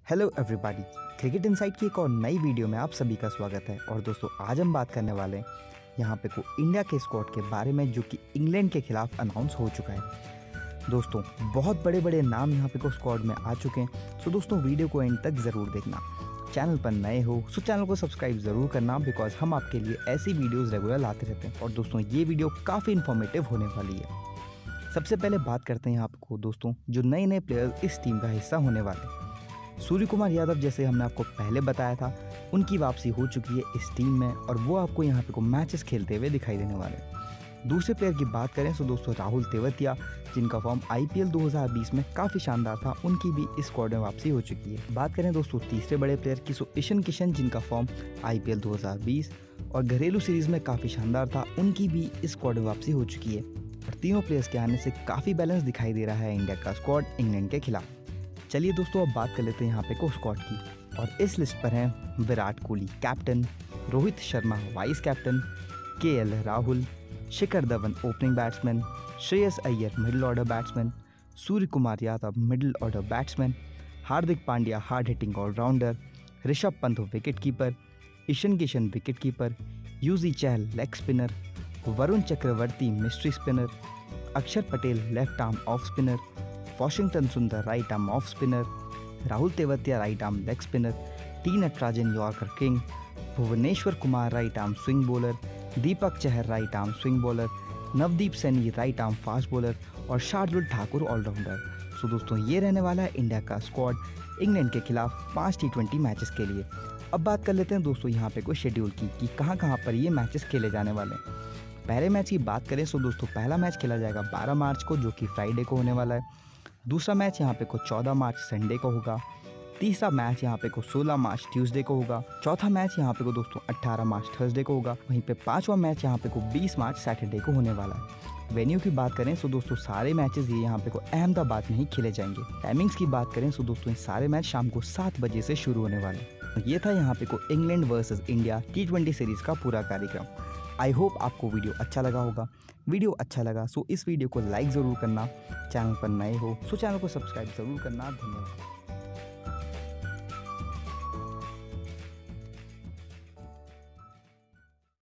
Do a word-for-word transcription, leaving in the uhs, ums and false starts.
Hello everybody, cricket insight की एक और नई वीडियो में आप सभी का स्वागत है। और दोस्तों आज हम बात करने वाले हैं यहाँ पे को इंडिया के स्क्वाड के बारे में जो कि इंग्लैंड के खिलाफ अनाउंस हो चुका है। दोस्तों बहुत बड़े बड़े नाम यहाँ पे को स्क्वाड में आ चुके हैं, सो दोस्तों वीडियो को एंड तक ज़रूर देखना। चैनल पर नए हो सो चैनल को सब्सक्राइब ज़रूर करना, बिकॉज हम आपके लिए ऐसी वीडियोज़ रेगुलर लाते रहते हैं। और दोस्तों ये वीडियो काफ़ी इन्फॉर्मेटिव होने वाली है। सबसे पहले बात करते हैं यहाँ पे को दोस्तों जो नए नए प्लेयर्स इस टीम का हिस्सा होने वाले हैं। सूर्य कुमार यादव, जैसे हमने आपको पहले बताया था, उनकी वापसी हो चुकी है इस टीम में और वो आपको यहाँ पे को मैचेस खेलते हुए दिखाई देने वाले हैं। दूसरे प्लेयर की बात करें तो दोस्तों राहुल तेवतिया, जिनका फॉर्म आईपीएल दो हज़ार बीस में काफ़ी शानदार था, उनकी भी इस स्क्वाड में वापसी हो चुकी है। बात करें दोस्तों तीसरे बड़े प्लेयर की, सो ईशान किशन, जिनका फॉर्म आईपीएल दो हज़ार बीस और घरेलू सीरीज में काफ़ी शानदार था, उनकी भी इस स्क्वाड में वापसी हो चुकी है। और तीनों प्लेयर्स के आने से काफ़ी बैलेंस दिखाई दे रहा है इंडिया का स्क्वाड इंग्लैंड के खिलाफ। चलिए दोस्तों अब बात कर लेते हैं यहाँ पे को स्क्वाड की, और इस लिस्ट पर हैं Virat Kohli captain, Rohit Sharma vice captain, K L Rahul, Shikhar Dhawan opening batsman, Shreyas Iyer middle order batsman, Surya Kumar Yadav middle order batsman, Hardik Pandya hard hitting allrounder, Rishabh Pant wicket keeper, Ishan Kishan wicket keeper, Yuzi Chahal leg spinner, Varun Chakravarthy mystery spinner, Axar Patel left arm off spinner, Washington Sundar right arm off spinner, Rahul Tewatia right arm leg spinner, T Natarajan yorker king, Bhuvneshwar Kumar right arm swing bowler, Deepak Chahar right arm swing bowler, Navdeep Saini right arm fast bowler और Shardul Thakur allrounder. सो दोस्तों ये रहने वाला है India का squad England के खिलाफ पाँच टी ट्वेंटी मैचेस के लिए। अब बात कर लेते हैं दोस्तों यहाँ पे कोई शेड्यूल की कि कहाँ कहाँ पर ये मैचेस खेले जाने वाले हैं। पहले मैच की बात करें तो दोस्तों पहला मैच खेला जाएगा बारह मार्च को, जो कि फ्राइडे को होने वाला है। दूसरा मैच यहाँ पे को चौदह मार्च संडे को होगा। तीसरा मैच यहाँ पे को सोलह मार्च ट्यूसडे को होगा। चौथा मैच यहाँ पे को दोस्तों अठारह मार्च थर्सडे को होगा। वहीं पे पांचवा मैच यहाँ पे को बीस मार्च सैटरडे को होने वाला है। वेन्यू की बात करें तो दोस्तों सारे मैचेस ये यहाँ पे को अहमदाबाद में ही खेले जाएंगे। टाइमिंग्स की बात करें तो दोस्तों ये सारे मैच शाम को सात बजे से शुरू होने वाले हैं। ये था यहाँ पे को England versus India T twenty series का पूरा कार्यक्रम। आई होप आपको वीडियो अच्छा लगा होगा। वीडियो अच्छा लगा सो इस वीडियो को लाइक ज़रूर करना, चैनल पर नए हो सो चैनल को सब्सक्राइब ज़रूर करना। धन्यवाद।